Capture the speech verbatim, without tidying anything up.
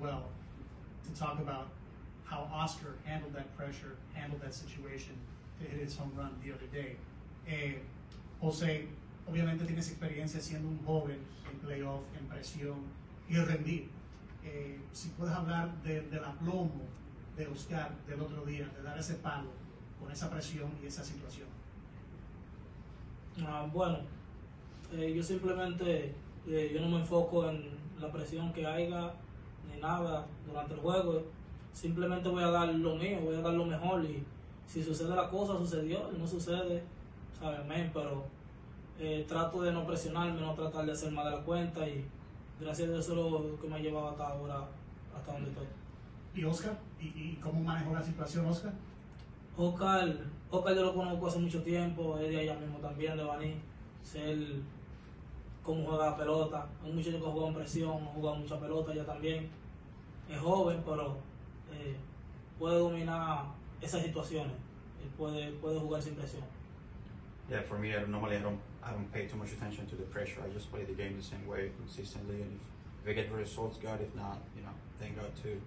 well to talk about how Oscar handled that pressure, handled that situation to hit his home run the other day. Eh, José, obviamente tienes experiencia siendo un joven en playoff, en presión y rendir. Eh, si puedes hablar de, del aplomo de Oscar del otro día, de dar ese palo con esa presión y esa situación. Ah, bueno, eh, yo simplemente eh, yo no me enfoco en la presión que haya ni nada durante el juego. Simplemente voy a dar lo mío, voy a dar lo mejor, y si sucede la cosa, sucedió, y no sucede, ¿sabes? Amén, pero eh, trato de no presionarme, no tratar de hacer más de la cuenta, y gracias a Dios eso es lo que me ha llevado hasta ahora, hasta donde estoy. ¿Y Oscar? ¿Y, y cómo manejó la situación Oscar? Oscar, Oscar yo lo conozco hace mucho tiempo, es de allá mismo también, de Baní, sé él cómo juega la pelota, es un muchacho que juega en presión, ha jugado mucha pelota ya también, es joven, pero eh, puede dominar esas situaciones, él puede, puede jugar sin presión. Yeah, for me, I don't, normally I don't I don't pay too much attention to the pressure. I just play the game the same way consistently, and if, if I get the results, God. If not, you know, thank God too.